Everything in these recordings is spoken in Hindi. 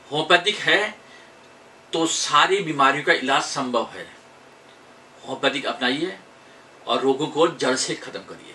होम्योपैथिक है तो सारी बीमारियों का इलाज संभव है। होम्योपैथिक अपनाइए और रोगों को जड़ से खत्म करिए।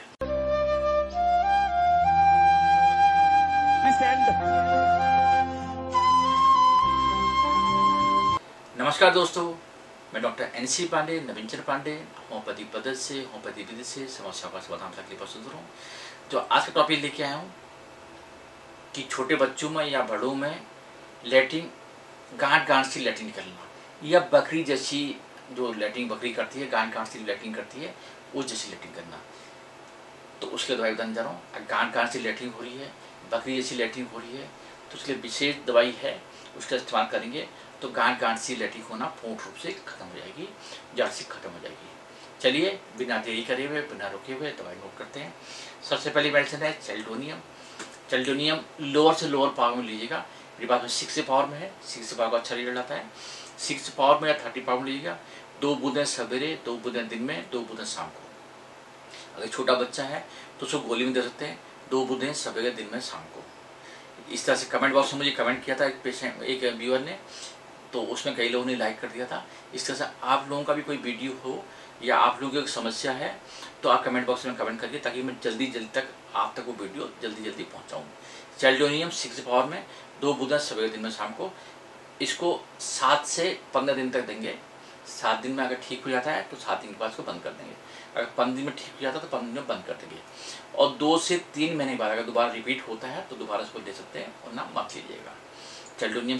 नमस्कार दोस्तों, मैं डॉक्टर एनसी पांडे, नवीन चंद्र पांडे, होम्योपैथिक पद्धति से, होम्योपैथिक विधि से समस्याओं का समाधान करने पर सुधर हूँ। जो आज का टॉपिक लेके आया हूँ कि छोटे बच्चों में या बड़ों में लैट्रिन गांठ गांठ सी लैट्रिन निकलना, या बकरी जैसी जो लैट्रिन बकरी करती है, गांठ गांठ सी लैट्रिन करती है, वो जैसी लैट्रिन करना। तो उसके दवाई बताने जा रहा हूँ। गांठ गांठ सी लैट्रिन हो रही है, बकरी जैसी लैट्रिन हो रही है, तो उसके लिए विशेष दवाई है, उसका इस्तेमाल करेंगे तो गांठ गांठ सी लैट्रिन होना पूर्ण रूप से खत्म हो जाएगी, जड़ से खत्म हो जाएगी। चलिए बिना देरी करे हुए, बिना रुके हुए दवाई नोट करते हैं। सबसे पहली मेडिसिन है चेल्डोनियम। चेल्डोनियम लोअर से लोअर पावर में लीजिएगा। मेरे पास में 6 पावर में है, 6 पावर का अच्छा रिजल्ट आता है। 6 पावर में या 30 पावर में लीजिएगा। 2 बूंदें सवेरे, 2 बूंदें दिन में, 2 बूंदें शाम को। अगर छोटा बच्चा है तो उसको गोली में दे सकते हैं, 2 बूंदें सवेरे, दिन में, शाम को। इस तरह से कमेंट बॉक्स में मुझे कमेंट किया था एक व्यूअर ने, तो उसमें कई लोगों ने लाइक कर दिया था। इस तरह से आप लोगों का भी कोई वीडियो हो या आप लोगों की समस्या है तो आप कमेंट बॉक्स में कमेंट करिए, ताकि मैं जल्दी तक आप तक वो वीडियो जल्दी पहुंचाऊं। चेल्डोनियम 6 पावर में 2 बूंदें सवेरे, दिन में, शाम को। इसको 7 से 15 दिन तक देंगे। 7 दिन में अगर ठीक हो जाता है तो 7 दिन के बाद इसको बंद कर देंगे। अगर 15 दिन में ठीक हो जाता है तो 15 दिन में बंद कर देंगे। और 2 से 3 महीने बाद अगर दोबारा रिपीट होता है तो दोबारा इसको ले सकते हैं, और ना मत लीजिएगा। चेल्डोनियम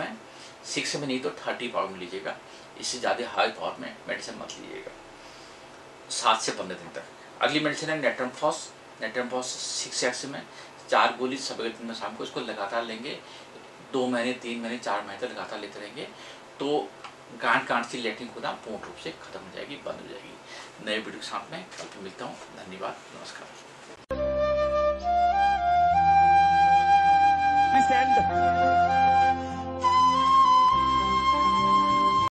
6 में नहीं तो 30 पावर में लीजिएगा। इससे ज़्यादा हाई पावर में मेडिसिन मत लीजिएगा 7 से 15 दिन तक। अगली मेडिसिन है नेट्रमफॉस। नेट्रमफॉस 6x में 4 गोली सवेरे, दिन में, शाम को। इसको लगातार लेंगे 2 महीने, 3 महीने, 4 महीने तक लगातार लेते रहेंगे तो गांठ गांठ सी लैट्रिन होना पूर्ण रूप से खत्म हो जाएगी, बंद हो जाएगी। नए वीडियो के साथ में कल फिर मिलता हूँ। धन्यवाद, नमस्कार।